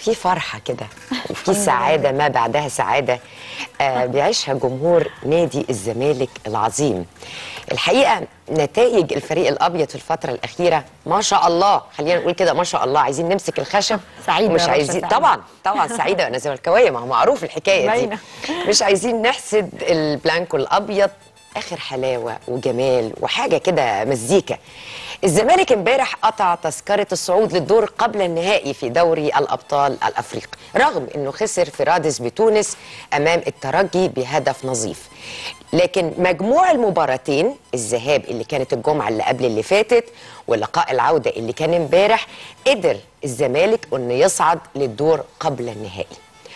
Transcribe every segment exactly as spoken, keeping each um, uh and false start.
في فرحة كده وفي سعادة ما بعدها سعادة آه بيعيشها جمهور نادي الزمالك العظيم. الحقيقة نتائج الفريق الأبيض في الفترة الأخيرة ما شاء الله، خلينا نقول كده ما شاء الله، عايزين نمسك الخشب. سعيدة مش عايزين طبعا طبعا سعيدة، أنا زملكاوية، ما هو معروف الحكاية دي. مش عايزين نحسد البلانكو الأبيض، آخر حلاوة وجمال وحاجة كده مزيكا. الزمالك امبارح قطع تذكرة الصعود للدور قبل النهائي في دوري الأبطال الأفريقي، رغم أنه خسر في رادس بتونس أمام الترجي بهدف نظيف. لكن مجموع المباراتين، الذهاب اللي كانت الجمعة اللي قبل اللي فاتت ولقاء العودة اللي كان امبارح، قدر الزمالك أنه يصعد للدور قبل النهائي.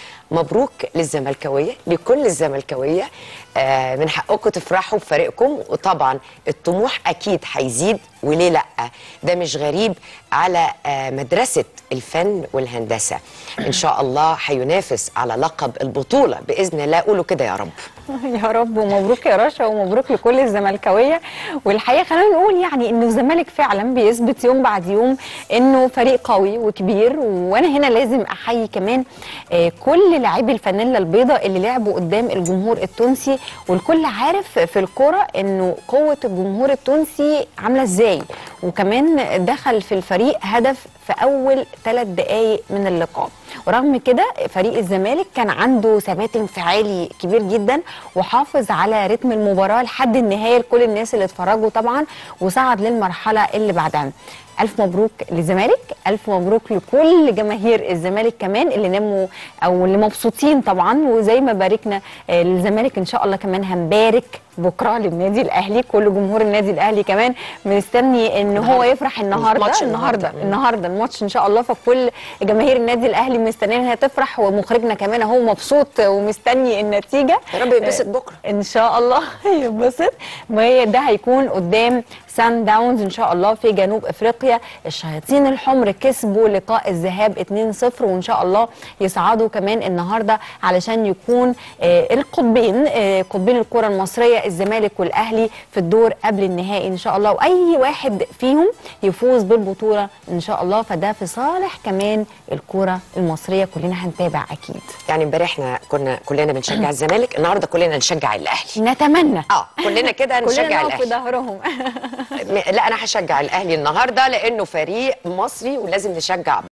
مبروك للزملكاويه، لكل الزملكاويه، آه من حقكم تفرحوا بفريقكم، وطبعا الطموح اكيد هيزيد، وليه لا؟ ده مش غريب على آه مدرسه الفن والهندسه. ان شاء الله هينافس على لقب البطوله باذن الله، قولوا كده يا رب. يا رب، ومبروك يا رشا، ومبروك لكل الزملكاويه. والحقيقه خلينا نقول يعني انه الزمالك فعلا بيثبت يوم بعد يوم انه فريق قوي وكبير. وانا هنا لازم احيي كمان آه كل لاعبي الفانيلا البيضاء اللي لعبوا قدام الجمهور التونسي، والكل عارف في الكوره انه قوه الجمهور التونسي عامله ازاي. وكمان دخل في الفريق هدف في اول ثلاث دقائق من اللقاء، ورغم كده فريق الزمالك كان عنده ثبات انفعالي كبير جدا، وحافظ على رتم المباراه لحد النهايه لكل الناس اللي اتفرجوا طبعا، وصعد للمرحله اللي بعدها. ألف مبروك للزمالك، ألف مبروك لكل جماهير الزمالك كمان اللي ناموا أو اللي مبسوطين طبعا. وزي ما باركنا للزمالك إن شاء الله كمان هنبارك بكره للنادي الأهلي. كل جمهور النادي الأهلي كمان مستني إن هو يفرح النهارده النهارده النهارده الماتش إن شاء الله. فكل جماهير النادي الأهلي مستنيه إنها تفرح، ومخرجنا كمان أهو مبسوط ومستني النتيجة. يا رب ينبسط بكره إن شاء الله ينبسط. وده هيكون قدام سان داونز إن شاء الله في جنوب أفريقيا. الشياطين الحمر كسبوا لقاء الذهاب اتنين صفر، وإن شاء الله يصعدوا كمان النهارده علشان يكون آه القطبين آه قطبين الكرة المصرية الزمالك والأهلي في الدور قبل النهائي إن شاء الله، وأي واحد فيهم يفوز بالبطولة إن شاء الله، فده في صالح كمان الكرة المصرية. كلنا هنتابع أكيد. يعني امبارح احنا كنا كلنا بنشجع الزمالك، النهارده كلنا نشجع الأهلي. نتمنى اه كلنا كده نشجع كلنا الأهلي في ظهرهم. لا انا هشجع الاهلي النهارده لانه فريق مصري ولازم نشجع